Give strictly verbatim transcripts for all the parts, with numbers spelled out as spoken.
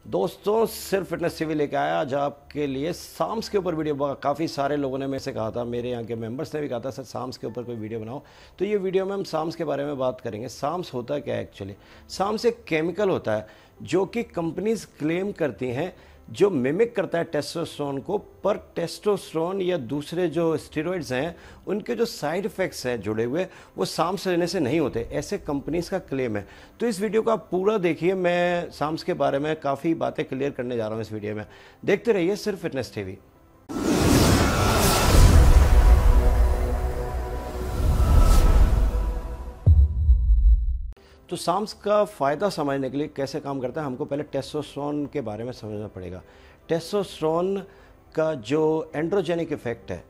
दोस्तों सिर्फ fitness TV लेके आया आज आपके लिए साम्स के ऊपर वीडियो। काफ़ी सारे लोगों ने मेरे से कहा था, मेरे यहाँ के मेंबर्स ने भी कहा था सर साम्स के ऊपर कोई वीडियो बनाओ। तो ये वीडियो में हम साम्स के बारे में बात करेंगे। साम्स होता क्या है एक्चुअली? साम्स एक केमिकल होता है जो कि कंपनीज क्लेम करती हैं, जो मिमिक करता है टेस्टोस्टेरोन को, पर टेस्टोस्टेरोन या दूसरे जो स्टेरॉइड्स हैं उनके जो साइड इफ़ेक्ट्स हैं जुड़े हुए वो साम्स लेने से नहीं होते, ऐसे कंपनीज का क्लेम है। तो इस वीडियो को आप पूरा देखिए, मैं साम्स के बारे में काफ़ी बातें क्लियर करने जा रहा हूँ इस वीडियो में। देखते रहिए सिर्फ फिटनेस टीवी। तो साम्स का फ़ायदा समझने के लिए कैसे काम करता है, हमको पहले टेस्टोस्टेरोन के बारे में समझना पड़ेगा। टेस्टोस्टेरोन का जो एंड्रोजेनिक इफेक्ट है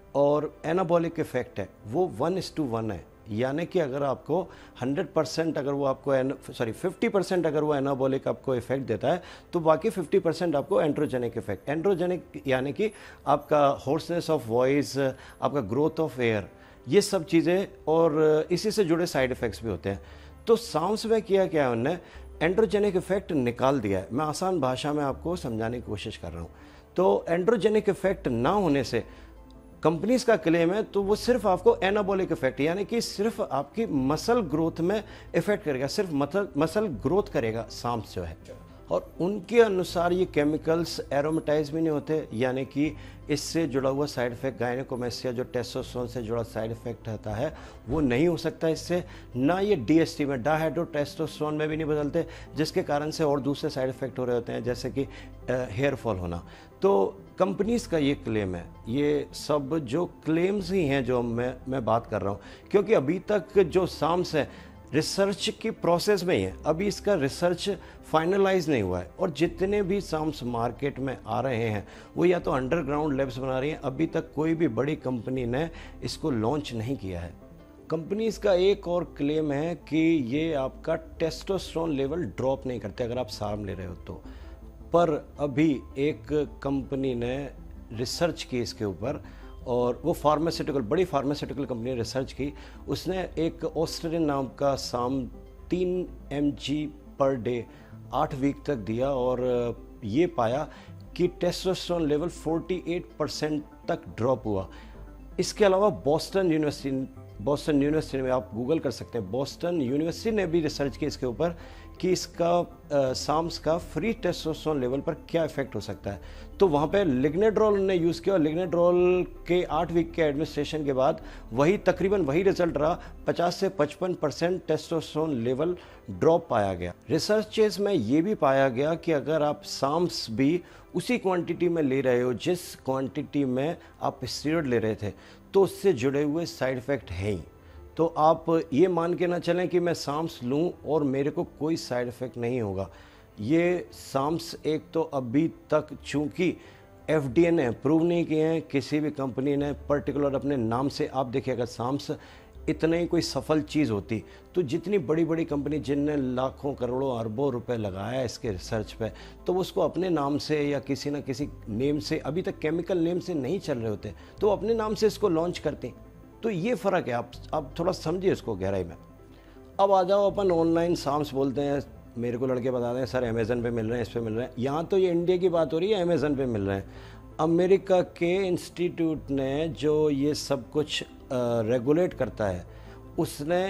और एनाबॉलिक इफेक्ट है वो वन इस टू वन है। यानी कि अगर आपको हंड्रेड परसेंट अगर वो आपको सॉरी फिफ्टी परसेंट अगर वो एनाबॉलिक आपको इफेक्ट देता है तो बाकी फिफ्टी परसेंट आपको एंड्रोजेनिक इफेक्ट। एंड्रोजेनिक यानी कि आपका होर्सनेस ऑफ वॉइस, आपका ग्रोथ ऑफ एयर, ये सब चीज़ें और इसी से जुड़े साइड इफ़ेक्ट्स भी होते हैं। तो साम्स में किया क्या है, उन्होंने एंड्रोजेनिक इफेक्ट निकाल दिया है। मैं आसान भाषा में आपको समझाने की कोशिश कर रहा हूँ। तो एंड्रोजेनिक इफेक्ट ना होने से कंपनीज का क्लेम है तो वो सिर्फ आपको एनाबॉलिक इफेक्ट यानी कि सिर्फ आपकी मसल ग्रोथ में इफेक्ट करेगा, सिर्फ मसल मसल ग्रोथ करेगा साम्स जो है। और उनके अनुसार ये केमिकल्स एरोमेटाइज भी नहीं होते, यानी कि इससे जुड़ा हुआ साइड इफेक्ट गायनेकोमेस्टिया जो टेस्टोस्टेरोन से जुड़ा साइड इफेक्ट होता है वो नहीं हो सकता इससे। ना ये डीएसटी में डायहाइड्रोटेस्टोस्टेरोन में भी नहीं बदलते, जिसके कारण से और दूसरे साइड इफेक्ट हो रहे होते हैं जैसे कि हेयर फॉल होना। तो कंपनीज का ये क्लेम है, ये सब जो क्लेम्स ही हैं जो मैं मैं बात कर रहा हूँ, क्योंकि अभी तक जो साम्स है रिसर्च की प्रोसेस में ही है, अभी इसका रिसर्च फाइनलाइज नहीं हुआ है। और जितने भी साम्स मार्केट में आ रहे हैं वो या तो अंडरग्राउंड लैब्स बना रही हैं, अभी तक कोई भी बड़ी कंपनी ने इसको लॉन्च नहीं किया है। कंपनीज का एक और क्लेम है कि ये आपका टेस्टोस्टेरोन लेवल ड्रॉप नहीं करते अगर आप साम ले रहे हो तो। पर अभी एक कंपनी ने रिसर्च की इसके ऊपर और वो फार्मास्यूटिकल बड़ी फार्मास्यूटिकल कंपनी ने रिसर्च की। उसने एक ऑस्ट्रेलियन नाम का साम तीन एम जी पर डे आठ वीक तक दिया और ये पाया कि टेस्टोस्टेरोन लेवल अड़तालीस परसेंट तक ड्रॉप हुआ। इसके अलावा बोस्टन यूनिवर्सिटी बोस्टन यूनिवर्सिटी में आप गूगल कर सकते हैं, बोस्टन यूनिवर्सिटी ने भी रिसर्च की इसके ऊपर कि इसका आ, साम्स का फ्री टेस्टोस्टेरोन लेवल पर क्या इफेक्ट हो सकता है। तो वहाँ पे लिग्नेड्रोल ने यूज़ किया और लिग्नेड्रोल के आठ वीक के एडमिनिस्ट्रेशन के बाद वही तकरीबन वही रिजल्ट रहा, पचास से पचपन परसेंट टेस्टोस्टेरोन लेवल ड्रॉप पाया गया। रिसर्चेस में ये भी पाया गया कि अगर आप साम्स भी उसी क्वांटिटी में ले रहे हो जिस क्वांटिटी में आप स्टेरॉइड ले रहे थे तो उससे जुड़े हुए साइड इफ़ेक्ट हैं ही। तो आप ये मान के ना चलें कि मैं साम्स लूँ और मेरे को कोई साइड इफ़ेक्ट नहीं होगा। ये साम्स एक तो अभी तक चूँकि एफडीए ने अप्रूव नहीं किए हैं, किसी भी कंपनी ने पर्टिकुलर अपने नाम से, आप देखिए अगर साम्स इतना ही कोई सफल चीज़ होती तो जितनी बड़ी बड़ी कंपनी जिनने लाखों करोड़ों अरबों रुपए लगाया इसके रिसर्च पे तो वो उसको अपने नाम से या किसी ना किसी नेम से, अभी तक केमिकल नेम से नहीं चल रहे होते तो वो अपने नाम से इसको लॉन्च करते। तो ये फ़र्क है, आप आप थोड़ा समझिए इसको गहराई में। अब आ जाओ अपन ऑनलाइन साम्स बोलते हैं, मेरे को लड़के बताते हैं सर अमेज़न पे मिल रहे हैं, इस पे मिल रहे हैं। यहाँ तो ये इंडिया की बात हो रही है, अमेज़न पे मिल रहे हैं। अमेरिका के इंस्टीट्यूट ने जो ये सब कुछ रेगुलेट करता है उसने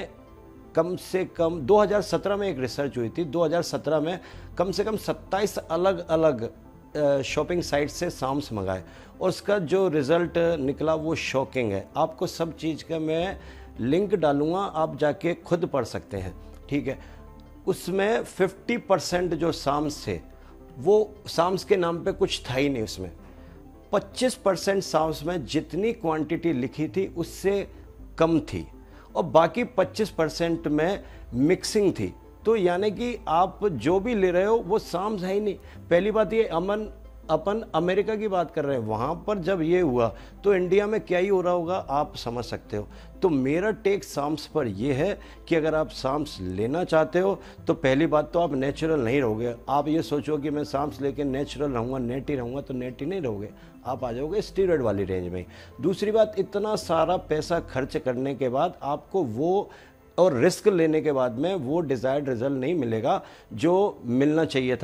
कम से कम दो हज़ार सत्रह में एक रिसर्च हुई थी, दो हज़ार सत्रह में कम से कम सत्ताईस अलग अलग शॉपिंग साइट से साम्स मंगाए और उसका जो रिज़ल्ट निकला वो शॉकिंग है। आपको सब चीज़ का मैं लिंक डालूँगा, आप जाके खुद पढ़ सकते हैं, ठीक है। उसमें फिफ्टी परसेंट जो साम्स थे वो साम्स के नाम पे कुछ था ही नहीं, उसमें पच्चीस परसेंट साम्स में जितनी क्वांटिटी लिखी थी उससे कम थी और बाकी पच्चीस परसेंट में मिक्सिंग थी। तो यानी कि आप जो भी ले रहे हो वो साम्स है ही नहीं। पहली बात ये, अमन अपन अमेरिका की बात कर रहे हैं, वहाँ पर जब ये हुआ तो इंडिया में क्या ही हो रहा होगा आप समझ सकते हो। तो मेरा टेक साम्स पर यह है कि अगर आप साम्स लेना चाहते हो तो पहली बात तो आप नेचुरल नहीं रहोगे। आप ये सोचो कि मैं साम्स लेके नेचुरल रहूँगा, नेट ही रहूँगा, तो नेट ही नहीं रहोगे, आप आ जाओगे स्टीरॉयड वाली रेंज में। दूसरी बात, इतना सारा पैसा खर्च करने के बाद आपको वो और रिस्क लेने के बाद में वो डिज़ायर्ड रिजल्ट नहीं मिलेगा जो मिलना चाहिए था।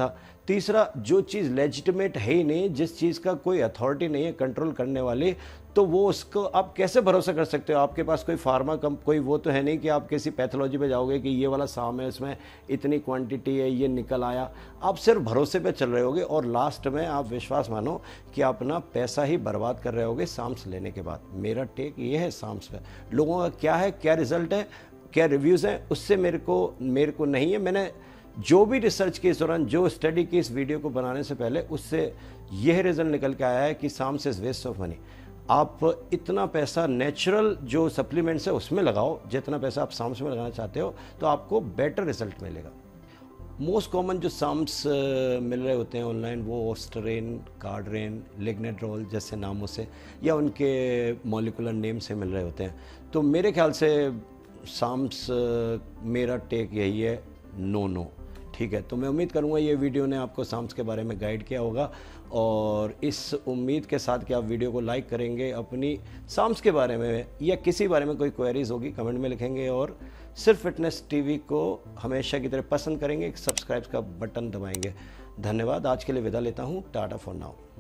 तीसरा, जो चीज़ लेजिटिमेट है ही नहीं, जिस चीज़ का कोई अथॉरिटी नहीं है कंट्रोल करने वाली, तो वो उसको आप कैसे भरोसा कर सकते हो? आपके पास कोई फार्मा कम कोई वो तो है नहीं कि आप किसी पैथोलॉजी पे जाओगे कि ये वाला साम है, इसमें इतनी क्वांटिटी है, ये निकल आया। आप सिर्फ भरोसे पे चल रहे होगे और लास्ट में आप विश्वास मानो कि आप अपना पैसा ही बर्बाद कर रहे होगे साम्स लेने के बाद। मेरा टेक ये है साम्स पे। लोगों का क्या है, क्या रिजल्ट है, क्या रिव्यूज़ हैं, उससे मेरे को मेरे को नहीं है। मैंने जो भी रिसर्च की इस दौरान, जो स्टडी की इस वीडियो को बनाने से पहले, उससे यह रिजल्ट निकल के आया है कि SARMs is waste of money. आप इतना पैसा नेचुरल जो सप्लीमेंट्स है उसमें लगाओ जितना पैसा आप साम्स में लगाना चाहते हो, तो आपको बेटर रिजल्ट मिलेगा। मोस्ट कॉमन जो साम्स मिल रहे होते हैं ऑनलाइन, वो ऑस्टरेन, कार्डरेन, लिग्नेड्रोल जैसे नामों से या उनके मॉलिकुलर नेम से मिल रहे होते हैं। तो मेरे ख्याल से साम्स, मेरा टेक यही है, नो नो। ठीक है, तो मैं उम्मीद करूंगा ये वीडियो ने आपको साम्स के बारे में गाइड किया होगा, और इस उम्मीद के साथ कि आप वीडियो को लाइक करेंगे। अपनी साम्स के बारे में या किसी बारे में कोई क्वेरीज होगी कमेंट में लिखेंगे, और सिर्फ फिटनेस टीवी को हमेशा की तरह पसंद करेंगे, सब्सक्राइब का बटन दबाएंगे। धन्यवाद, आज के लिए विदा लेता हूँ, टाटा फॉर नाउ।